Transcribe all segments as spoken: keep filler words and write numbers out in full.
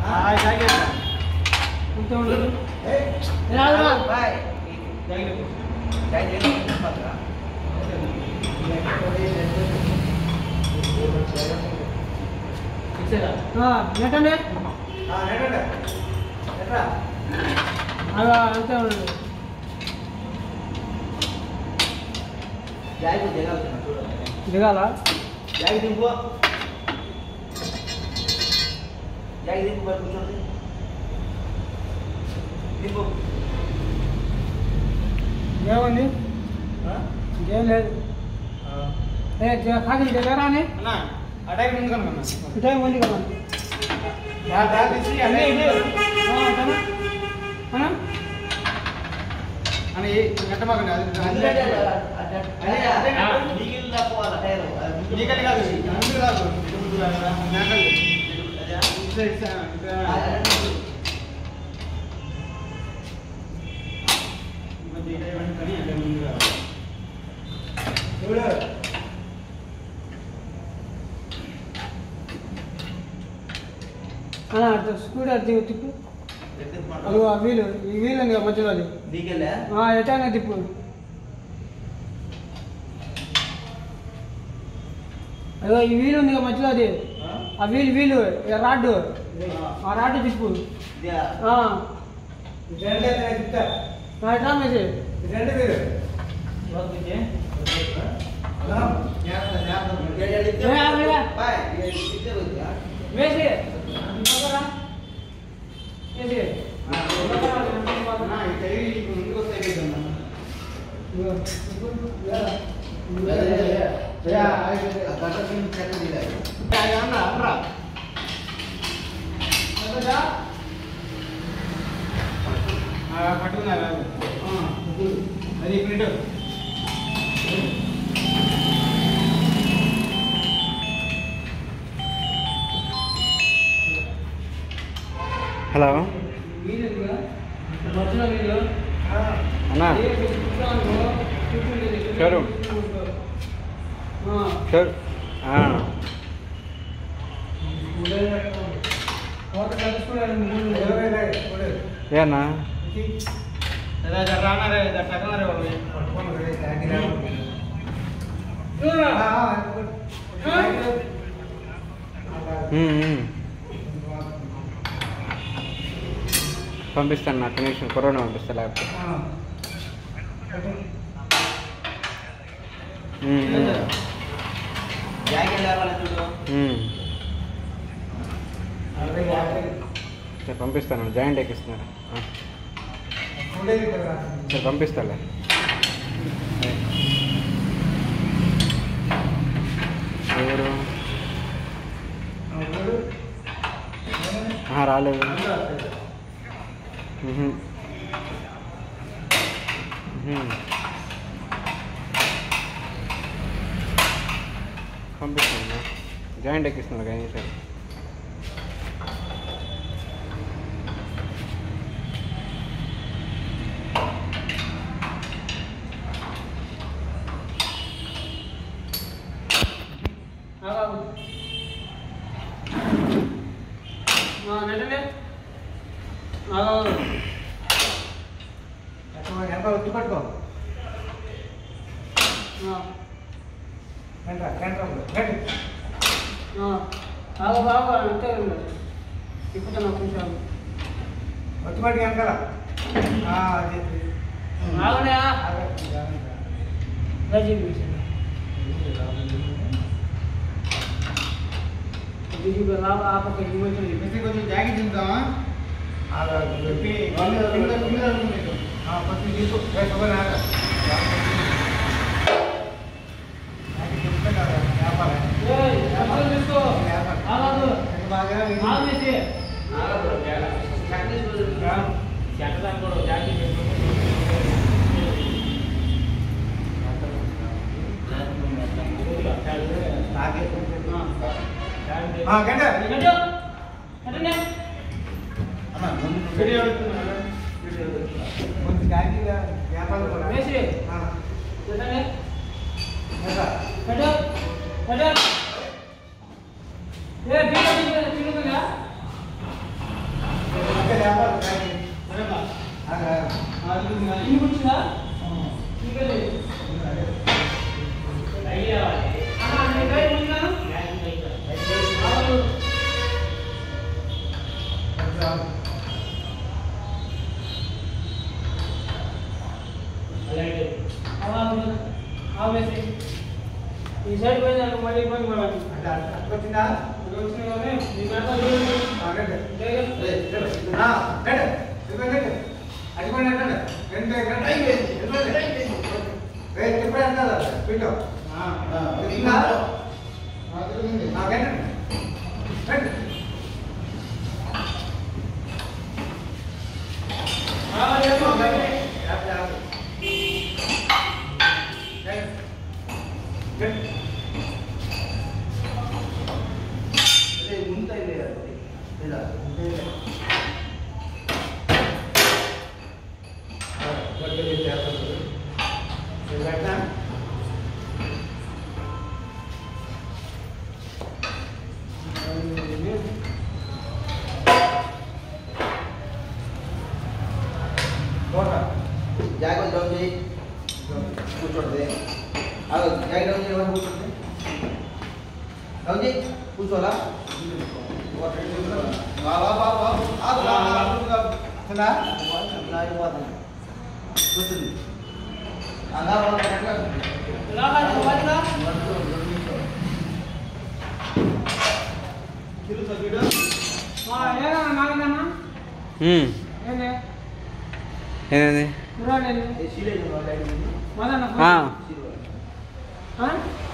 हां जागे कुछ ఉండదు ఏ రాదురా బై జాగే జాగే పక్కరా ఇచ్చేరా ఆ నెటండి ఆ నెటండి ఎట్రా అలా అంతే ఉండదు జాగే దిగాల దిగాల జాగే దింపు జాగే దింపు బై కూర్చోండి దింపు ఏమండి ఏం లేదు ఏ ఖాళీ దగ్గరానే అన్న ఆ టైం ఉంది కన్నా ఈ టైం ఉంది కన్నా యా బ్యాగ్ తీసి అన్నీ ఇది ఆ అన్న అన్న అన్న ఏ గట్టమాగండి అది అదే అదే నీగిల్ దాపోవాల టైర్ నీగల్ కాదు నీగల్ కాదు నాకల్ అదే ఇట్లా ఇట్లా మరి ఇదే వన్ కని అదే ముందుగా చూడు అలా స్కూటర్ తిప్పు అది ఆ వీలు ఈ వీలు ఉంది మధ్యలో అది దిగలే ఆ ఎటానే తిప్పు అదో ఈ వీలు ఉంది మధ్యలో అది ఆ వీలు వీలు రాడ్డు ఆ రాడ్డు తిప్పు ఎట్లా మేసి రెండు వీలు వేసి ఏది ఆ నా ఇతై ముందుకు వస్తాయి కదా యా యా ఆ గట్టకిన్ చెక్ దిగాయి యా అన్న అన్న అదదా ఆ పట్టుకున్నారా ఆ అది ప్రింట్ హలో అన్నా షోరూమ్ షోర్ ఏనా పంపిస్తాను నాకు నిమిషం కరోనా పంపిస్తా లేకపోతే పంపిస్తాను జాయింట్ ఎక్కిస్తున్నారు సరే పంపిస్తాలే ఎవరు రాలేదు పంపిస్తున్నా జాయింట్ ఎక్కిస్తున్నా కానీ సరే ఎంత వచ్చి పట్టుకో బాగా బాగా అంతే ఇప్పుడు నాకు కొంచెం వచ్చి పట్టుకు వెనకాల కొంచెం జాకెట్ తింటామా పచ్చి తీసుకో ఈ సైడ్ పోయిందంటే మళ్ళీ ఇబ్బంది పడాలి. వచ్చిందా వచ్చిన అది కూడా जाएगा जाओ जी कुछ छोड़ दे अब जाएगा जाओ जी और कुछ छोड़ दे जाओ जी कुछ वाला वाह वाह वाह वाह आज वाह सुना सुना ये बात है कुछ नहीं आधा वाला कैसा लगा समझ ना किलो सगीड़ा हां ये ना नागना ना हम्म ఏనే ఏనేది మురాలేని ये सीले जो वाला है మదన ఆ ఆ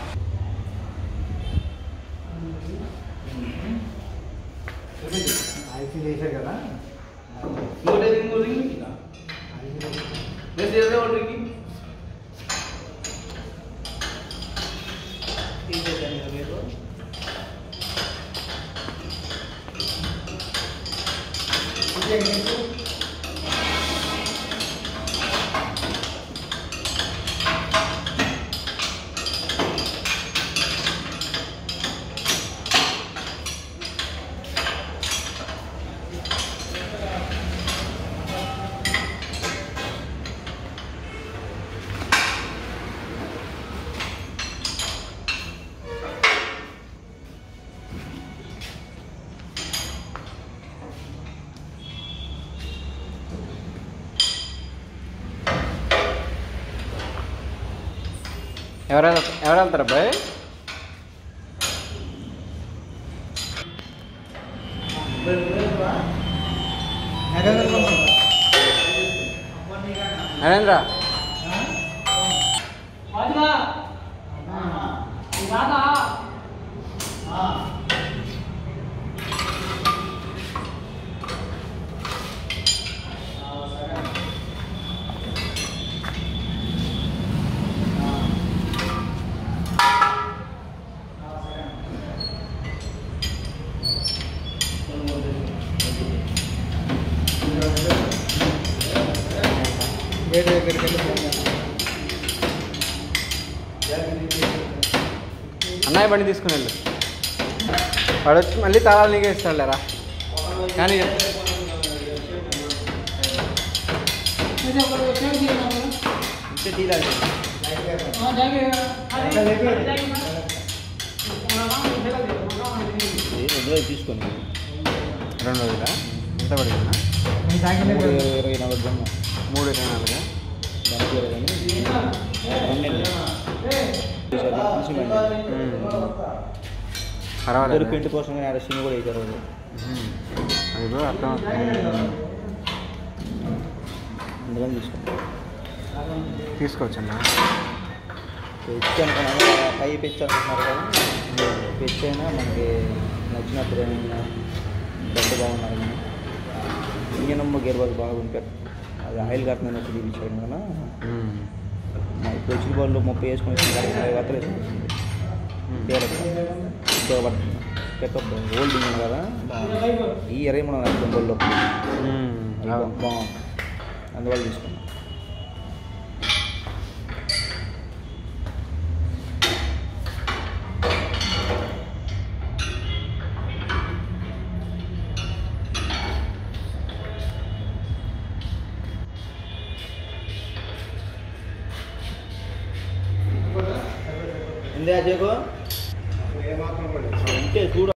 ఐసీ చేశారు కదా మూడే మూడు రింగ్ కింద నేను ఏదో ఒకటి రింగ్ తీసేసాను మీరు ఎవరు ఎవరు వెళ్తారు అబ్బాయి నరేంద్ర వాదిగా దాదా వేరే దగ్గరికి వెళ్ళి అన్నయ్య బండి తీసుకుని వెళ్ళు వాడు వచ్చి మళ్ళీ తాళాలు నీకే ఇస్తాడు లేరా కానీ ఇది ఒక టైం తీయడం ఇంతే తీరాలి ఆ జాగే అదే రెండు రోజులు తీసుకొని రెండు రోజులా ఎంత పడిందా ఇరవై నాలుగు జమ్మ మూడు ఇరవై నాలుగు పర్వాలేదు పెయింట్ కోసం సిమ్ కూడా వేసారు అది కూడా అర్థం అందుకని తీసుకోండి తీసుకోవచ్చన్నా పెంచాను పై పెంచాలనుకున్నారు కదా పెంచైనా మనకి నచ్చినప్పుడు ఏమైనా బండి బాగున్నారు కానీ ఇంజన్ గేర్ బాల్ బాగుంటారు అది ఆయిల్ కాకుండా వచ్చి తీపించాడు కదా ఇప్పుడు వచ్చిన బాల్లో ముప్పై వేసుకొని వత్తలు వేసుకొని ఉపయోగపడుతుంది పికప్ ఓల్డ్ ఇంజన్ కదా ఈ ఇరవై మూడు నలభై బోల్లో బాగుంది అందువల్ల తీసుకున్నాం ఇందే అజయ్ ఇంకే చూడ